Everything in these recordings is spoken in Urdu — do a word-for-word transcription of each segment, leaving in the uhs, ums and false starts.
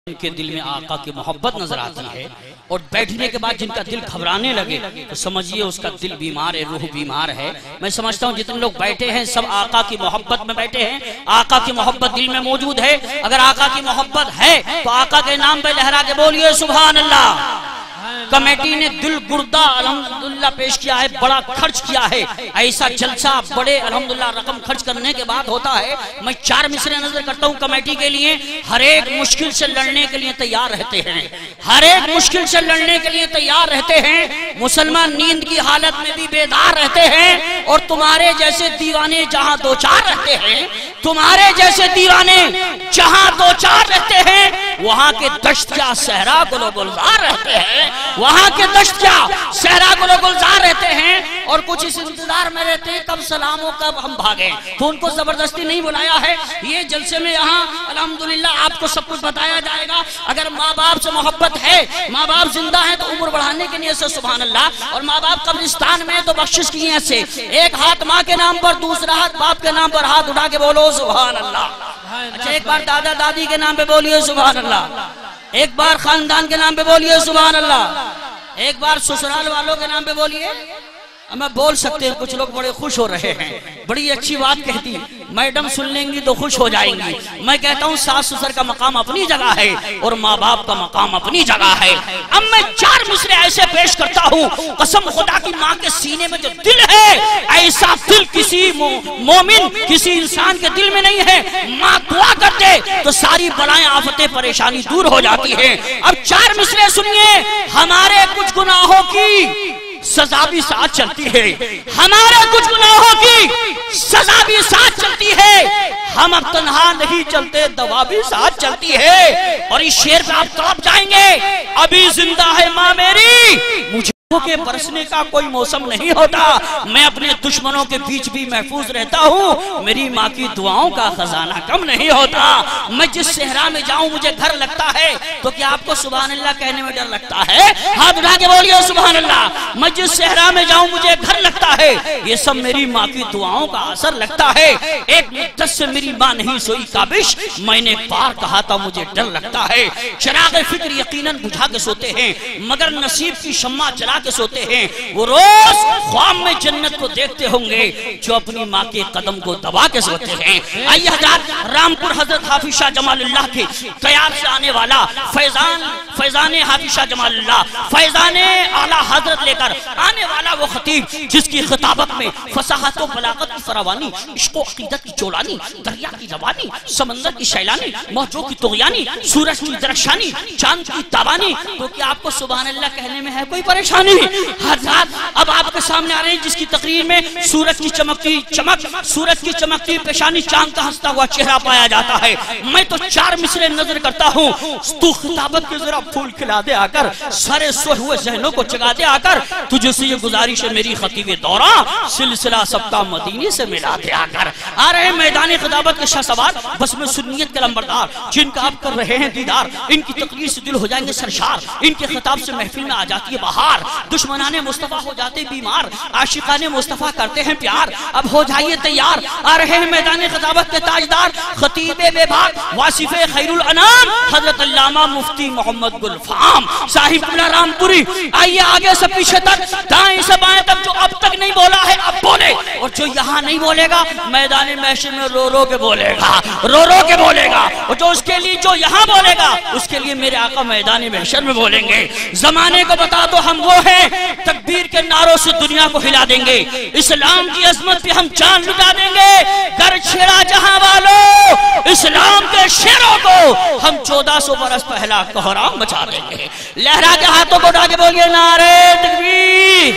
ان کے دل میں آقا کی محبت نظر آتی ہے اور بیٹھنے کے بعد جن کا دل گھبرانے لگے تو سمجھئے اس کا دل بیمار ہے، روح بیمار ہے۔ میں سمجھتا ہوں جتنے لوگ بیٹھے ہیں سب آقا کی محبت میں بیٹھے ہیں، آقا کی محبت دل میں موجود ہے۔ اگر آقا کی محبت ہے تو آقا کے نام پہ لہرا کے بولیے سبحان اللہ۔ کمیٹی نے دل گردہ الحمدللہ پیش کیا ہے، بڑا خرچ کیا ہے۔ ایسا جلسہ بڑے الحمدللہ رقم خرچ کرنے کے بعد ہوتا ہے۔ میں چار مصرے نظر کرتا ہوں کمیٹی کے لیے، ہر ایک مشکل سے لڑنے کے لیے تیار رہتے ہیں، ہر ایک مشکل سے لڑنے کے لیے تیار رہتے ہیں۔ مسلمان نیند کی حالت میں بھی بیدار رہتے ہیں اور تمہارے جیسے دیوانے جہاں دو چار رہتے ہیں، تمہارے جیسے دیوانے جہاں دو چار رہتے ہیں، وہاں کے دشت کیا صحرا گل و گلزار رہتے ہیں، وہاں کے دشت کیا صحرا گل و گلزار رہتے ہیں اور کچھ اس انتظار میں رہتے ہیں کب سلام ہو کب ہم بھاگیں۔ تو ان کو زبردستی نہیں بلایا ہے، یہ جلسے میں یہاں الحمدللہ آپ کو سب کچھ بتایا جائے گا۔ اگر ماں باپ سے محبت ہے، ماں باپ زندہ ہیں تو عمر بڑھانے کے نیت سے سبحان اللہ، اور ماں باپ قبرستان میں تو بخشش کی نیت سے ایک ہاتھ ماں کے نام پر، دوسرا ہاتھ باپ کے نام پر ہاتھ اٹھا کے بولو سبحان اللہ۔ اچھا ایک بار دادا دادی کے نام پہ بولیے سبحان اللہ، ایک بار خاندان کے نام پہ بولیے سبحان اللہ، ایک بار سسرال والوں کے نام پہ بولیے۔ میں بول سکتے ہیں کچھ لوگ بڑے خوش ہو رہے ہیں، بڑی اچھی بات کہتی، میڈم سن لیں گی تو خوش ہو جائیں گی۔ میں کہتا ہوں ساس سسر کا مقام اپنی جگہ ہے اور ماں باپ کا مقام اپنی جگہ ہے۔ اب میں چار مصرے ایسے پیش کرتا ہوں، قسم خدا کی ماں کے سینے میں جو دل ہے ایسا دل کسی مومن کسی انسان کے دل میں نہیں ہے۔ ماں دعا کرتے تو ساری بلائیں آفتیں پریشانی دور ہو جاتی ہے۔ اب چار مصرے سنیے، ہمارے کچھ گناہوں کی سزا بھی ساتھ چلتی ہے، ہمارے کچھ گناہوں کی سزا بھی ساتھ چلتی ہے، ہم اب تنہا نہیں چلتے دوا بھی ساتھ چلتی ہے۔ اور اس شعر پہ آپ تڑپ جائیں گے، ابھی زندہ ہے ماں میری، مجھے کے برسنے کا کوئی موسم نہیں ہوتا، میں اپنے دشمنوں کے بیچ بھی محفوظ رہتا ہوں، میری ماں کی دعاؤں کا خزانہ کم نہیں ہوتا۔ میں جس صحرا میں جاؤں مجھے گھر لگتا ہے، تو کیا آپ کو سبحان اللہ کہنے میں ڈر لگتا ہے؟ ہاتھ اٹھا کے بولیے سبحان اللہ۔ میں جس صحرا میں جاؤں مجھے گھر لگتا ہے، یہ سب میری ماں کی دعاؤں کا اثر لگتا ہے۔ ایک مدت سے میری ماں نہیں سوئی کابش، میں نے بار کہا تھا مجھے ڈر لگتا ہے۔ چراغ فکر یقیناً بجھا کے سوتے ہیں، مگر نصیب کی شمع چلا کے سوتے ہیں۔ وہ روز خواب میں جنت کو دیکھتے ہوں گے جو اپنی ماں کے قدم کو دبا کے سوتے ہیں۔ آئیے حضرات، رامپور حضرت حافظ شاہ جمال اللہ کے قیاب سے آنے والا فیضان فیضان حافظ شاہ جمال اللہ، فیضان اعلیٰ حضرت لے کر آنے والا وہ خطیب جس کی خطابت میں فصاحت و بلاغت کی فراوانی، عشق و عقیدت کی چولانی، دریا کی روانی، سمندر کی شیلانی، موجوں کی طغیانی، سورج کی درخشانی، چاند کی تابانی۔ تو کیا آپ کو سبحان اللہ کہنے میں ہے کوئی پریشانی؟ حضرات اب آپ کے سامنے آ رہے ہیں جس کی تقریر میں سورج کی چمکتی چمک، سورج کی چمکتی پیشانی، چاند کا ہنستا ہوا چہرہ پایا جاتا ہے۔ میں تو چار مصرے نظر کرتا ہوں، تو خطابت کے ذرا پھول کھلا دے آ کر، سارے سوئے ہوئے ذہنوں کو جگا دے آ کر، تجھے سے یہ گزارش ہے میری خطیب دورہ، سلسلہ سبقہ مدینے سے ملا دے آ کر۔ آ رہے ہیں میدان خطابت کے شاہ سوار، بس میں سنیت کے لمبردار، جن کا آپ کر رہے ہیں دیدار، ان کی تقریر سے دل ہو جائیں گے سرشار، ان کے خطاب سے محفل میں آ جاتی ہے بہار، دشمنان مصطفیٰ ہو جاتے بیمار، عاشقان مصطفیٰ کرتے ہیں پیار۔ اب ہو جائیے تیار، آ رہے ہیں میدان خطابت کے تاجدار، خطیب بے باک، واصف خیر الانام، حضرت علامہ مفتی محمد گل فام صاحب قبلہ رامپوری۔ آئیے آگے سے پیچھے تک، دائیں سے بائیں تک، جو اب تک نہیں بولا ہے اب بولے، اور جو یہاں نہیں بولے گا میدان محشر میں رو رو کے بولے گا، رو رو کے بولے گا، اور جو اس کے لیے جو یہاں بولے گا اس کے لیے میرے آقا میدان محشر میں بولیں گے۔ زمانے کو بتا دو ہم وہ ہیں، تکبیر کے نعروں سے دنیا کو ہلا دیں گے، اسلام کی عظمت پہ ہم جان لٹا دیں گے، گر چھڑا جہاں والوں اسلام کے شیروں کو ہم چودہ سو برس پہلا کوہرام مچا دیں گے۔ لہرا کے ہاتھوں کو اٹھا کے بولیے نعرے تکبیر۔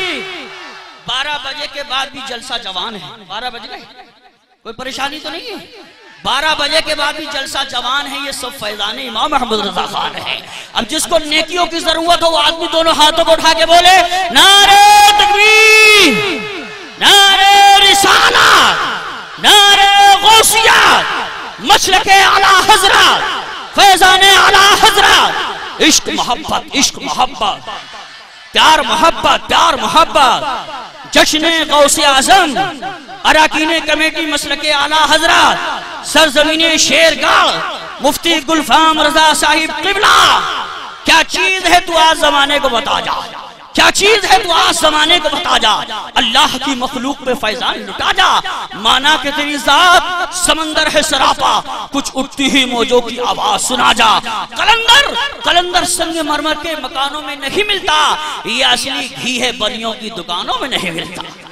بارہ بجے کے بعد بھی جلسہ جوان ہے، بارہ بج گئے کوئی پریشانی تو نہیں ہے؟ بارہ بجے کے بعد بھی جلسہ جوان ہے، یہ سب فیضان امام محمد رضا خان ہے۔ اب جس کو نیکیوں کی ضرورت ہو وہ آدمی دونوں ہاتھوں کو اٹھا کے بولے نعرہ تکبیر، نعرہ رسالت، نعرہ غوثیت، مسلک اعلیٰ حضرت، فیضان اعلیٰ حضرت، عشق محبت، عشق محبت، پیار محبت، پیار محبت، جشن غوث اعظم، اراکین کمیٹی مسلک اعلیٰ حضرات، سرزمین شیرگاہ، مفتی گلفام رضا صاحب قبلہ، کیا چیز ہے تو آج زمانے کو بتا جا، کیا چیز ہے تو آج زمانے کو بتا جا، اللہ کی مخلوق پہ فیضان لٹا جا، مانا کہ تیری ذات سمندر ہے سراپا، کچھ اٹھتی ہی موجوں کی آواز سنا جا، قلندر قلندر سنگ مرمر کے مکانوں میں نہیں ملتا، یہ اصلی گھی ہے بنیوں کی دکانوں میں نہیں ملتا۔